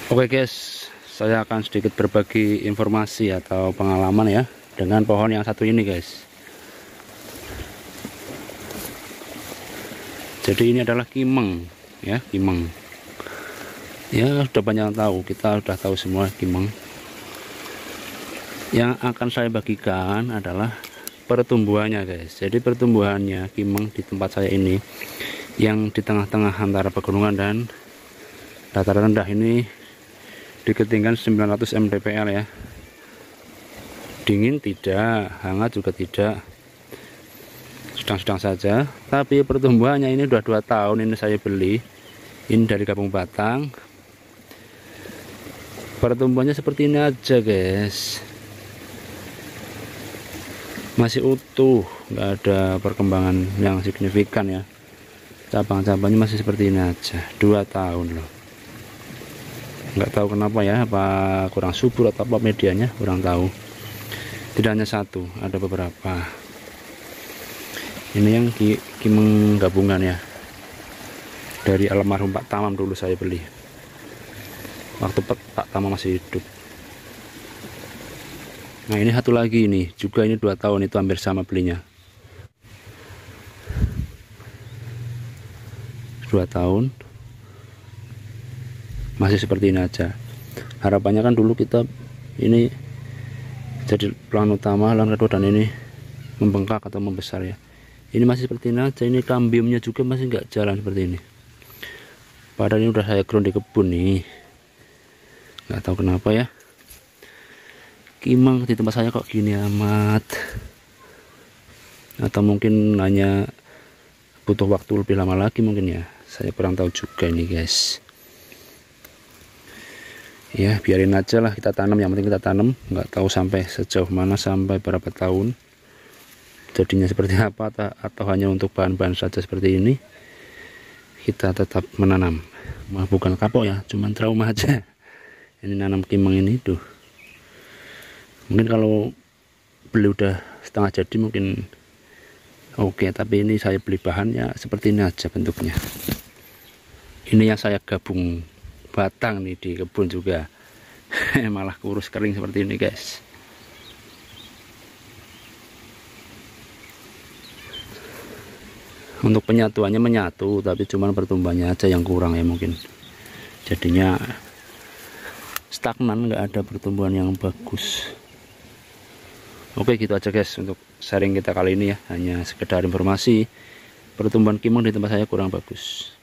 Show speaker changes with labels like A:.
A: Oke guys, saya akan sedikit berbagi informasi atau pengalaman ya dengan pohon yang satu ini guys. Jadi ini adalah kimeng ya, kimeng. Ya sudah banyak yang tahu, kita sudah tahu semua kimeng. Yang akan saya bagikan adalah pertumbuhannya guys. Jadi pertumbuhannya kimeng di tempat saya ini yang di tengah-tengah antara pegunungan dan dataran rendah ini di ketinggian 900 mdpl ya. Dingin tidak, hangat juga tidak, sedang-sedang saja. Tapi pertumbuhannya ini udah 2 tahun ini saya beli. Ini dari Kampung Batang. Pertumbuhannya seperti ini aja guys, masih utuh, nggak ada perkembangan yang signifikan ya. Cabang-cabangnya masih seperti ini aja, 2 tahun loh. Nggak tahu kenapa ya, apa kurang subur atau apa medianya, kurang tahu. Tidak hanya satu, ada beberapa. Ini yang kimeng gabungan ya, dari almarhum Pak Tamam dulu saya beli waktu Pak Tamam masih hidup. Nah ini satu lagi, ini juga ini 2 tahun, itu hampir sama belinya, 2 tahun masih seperti ini aja. Harapannya kan dulu kita ini jadi pelan utama, pelan kedua, dan ini membengkak atau membesar ya. Ini masih seperti ini aja. Ini kambiumnya juga masih nggak jalan seperti ini, padahal ini udah saya ground di kebun nih. Nggak tahu kenapa ya, kimeng di tempat saya kok gini amat. Atau mungkin hanya butuh waktu lebih lama lagi mungkin ya, saya kurang tahu juga ini guys. Ya biarin aja lah, kita tanam, yang penting kita tanam. Nggak tahu sampai sejauh mana, sampai berapa tahun jadinya seperti apa, atau hanya untuk bahan-bahan saja seperti ini. Kita tetap menanam, bukan kapok ya, cuman trauma aja. Ini nanam kimeng ini tuh, mungkin kalau beli udah setengah jadi mungkin oke, tapi ini saya beli bahannya seperti ini aja bentuknya. Ini yang saya gabung batang nih di kebun juga. Malah kurus kering seperti ini guys. Untuk penyatuannya menyatu, tapi cuman pertumbuhannya aja yang kurang ya, mungkin jadinya stagnan, nggak ada pertumbuhan yang bagus. Oke gitu aja guys untuk sharing kita kali ini ya, hanya sekedar informasi pertumbuhan kimeng di tempat saya kurang bagus.